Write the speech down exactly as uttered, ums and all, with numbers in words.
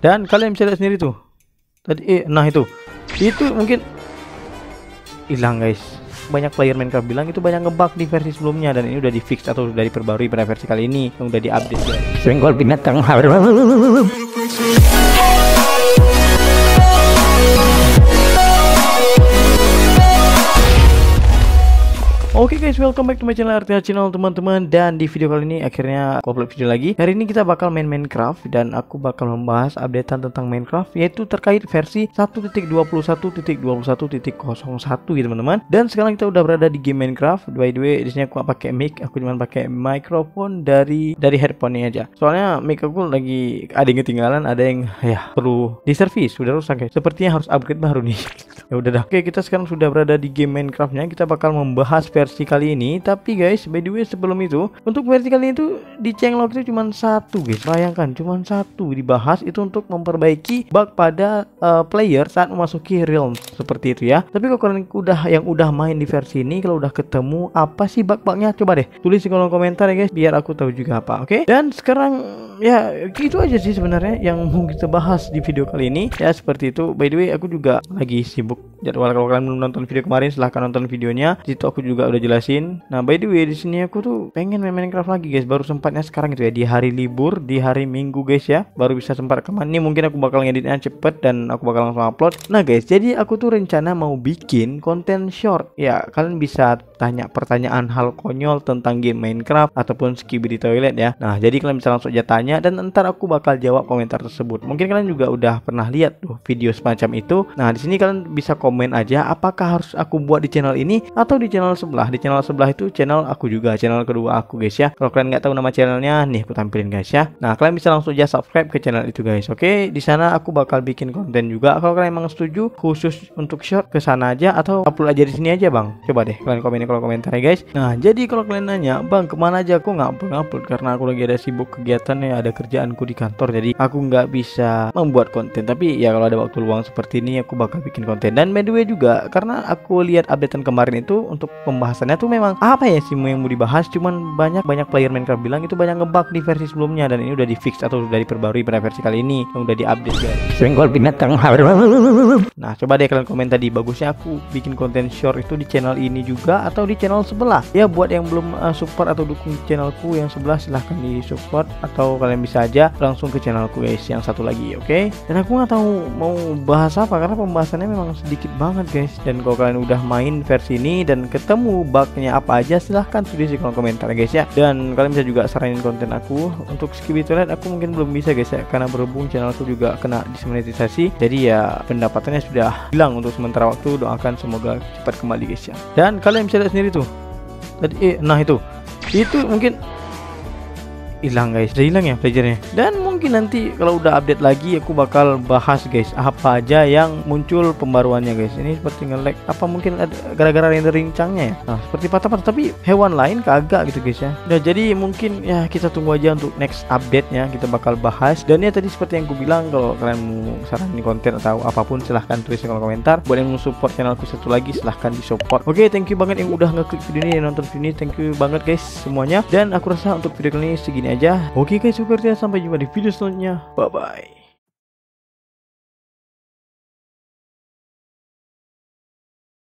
Dan kalian bisa lihat sendiri tuh. Tadi eh, nah itu. Itu mungkin hilang guys. Banyak player Minecraft bilang itu banyak ngebug di versi sebelumnya, dan ini udah di fix atau udah diperbarui pada versi kali ini yang udah diupdate guys. Senggol binatang. Oke okay guys, welcome back to my channel R T H Channel teman-teman. Dan di video kali ini akhirnya aku upload video lagi. Hari ini kita bakal main Minecraft, dan aku bakal membahas updatean tentang Minecraft, yaitu terkait versi satu titik dua puluh satu titik dua puluh satu titik nol satu gitu teman-teman. Dan sekarang kita udah berada di game Minecraft. By the way, di sini aku gak pakai mic, aku cuma pakai mikrofon dari dari headphone-nya aja. Soalnya mic aku lagi ada yang ketinggalan, ada yang ya perlu di servis, sudah rusak guys. Sepertinya harus upgrade baru nih. Ya udah dah. Oke, kita sekarang sudah berada di game Minecraft-nya. Kita bakal membahas versi kali ini. Tapi guys, by the way, sebelum itu, untuk versi kali ini tuh di changelog itu cuma satu guys. Bayangkan, cuma satu dibahas, itu untuk memperbaiki bug pada uh, player saat memasuki realm seperti itu ya. Tapi kalau kalian udah yang udah main di versi ini, kalau udah ketemu apa sih bug-bugnya, coba deh tulis di kolom komentar ya guys, biar aku tahu juga apa. Oke, dan sekarang ya itu aja sih sebenarnya yang mau kita bahas di video kali ini ya, seperti itu. By the way, aku juga lagi sibuk jadwal. Kalau kalian belum nonton video kemarin, silahkan nonton videonya. Di situ aku juga udah jelasin. Nah, by the way, di sini aku tuh pengen main Minecraft lagi guys. Baru sempatnya sekarang gitu ya, di hari libur, di hari Minggu guys ya, baru bisa sempat rekaman. Ini mungkin aku bakal ngeditnya cepet dan aku bakal langsung upload. Nah guys, jadi aku tuh rencana mau bikin konten short ya. Kalian bisa tanya pertanyaan hal konyol tentang game Minecraft ataupun skibidi toilet ya. Nah, jadi kalian bisa langsung aja tanya, dan ntar aku bakal jawab komentar tersebut. Mungkin kalian juga udah pernah lihat tuh video semacam itu. Nah, di sini kalian bisa komen aja apakah harus aku buat di channel ini atau di channel sebelah. Di channel sebelah itu channel aku juga, channel kedua aku guys ya. Kalau kalian nggak tahu nama channelnya, nih aku tampilin guys ya. Nah, kalian bisa langsung aja subscribe ke channel itu guys. Oke, di sana aku bakal bikin konten juga. Kalau kalian emang setuju khusus untuk short, ke sana aja atau upload aja di sini aja bang. Coba deh kalian komen di kolom komentar ya guys. Nah, jadi kalau kalian nanya, bang kemana aja, aku nggak upload upload karena aku lagi ada sibuk kegiatan ya, ada kerjaanku di kantor, jadi aku nggak bisa membuat konten. Tapi ya kalau ada waktu luang seperti ini, aku bakal bikin konten. Dan by the way juga, karena aku lihat updatean kemarin itu untuk pembahasannya tuh memang apa ya sih yang mau dibahas, cuman banyak banyak player Minecraft bilang itu banyak ngebug di versi sebelumnya, dan ini udah di fix atau udah diperbarui pada versi kali ini yang udah diupdate guys. Senggol binatang. Nah, coba deh kalian komen tadi, bagusnya aku bikin konten short itu di channel ini juga atau di channel sebelah ya. Buat yang belum uh, support atau dukung channelku yang sebelah, silahkan di support, atau kalian bisa aja langsung ke channelku guys yang satu lagi. Oke, okay? Dan aku nggak tahu mau bahas apa karena pembahasannya memang sedikit banget guys. Dan kalau kalian udah main versi ini dan ketemu bugnya apa aja, silahkan tulis di kolom komentar guys ya. Dan kalian bisa juga saranin konten aku. Untuk skibidi toilet aku mungkin belum bisa guys ya, karena berhubung channelku juga kena dismonetisasi, jadi ya pendapatannya sudah hilang untuk sementara waktu. Doakan semoga cepat kembali guys ya. Dan kalian bisa lihat sendiri tuh tadi eh, nah itu itu mungkin hilang guys, udah hilang ya plajernya. Dan mungkin nanti kalau udah update lagi, aku bakal bahas guys apa aja yang muncul pembaruannya guys. Ini seperti nge-lag, apa mungkin ada gara-gara rendering cangnya ya. Nah, seperti patah-patah, tapi hewan lain kagak gitu guys ya. Nah, jadi mungkin ya kita tunggu aja untuk next update nya, kita bakal bahas. Dan ya tadi seperti yang aku bilang, kalau kalian mau saranin konten atau apapun, silahkan tulis di kolom komentar. Buat yang mau support channelku satu lagi, silahkan di support. Oke, okay, thank you banget yang udah ngeklik video ini dan nonton video ini. Thank you banget guys semuanya. Dan aku rasa untuk video kali ini segini aja. Oke guys, super ya, sampai jumpa di video selanjutnya. Bye bye.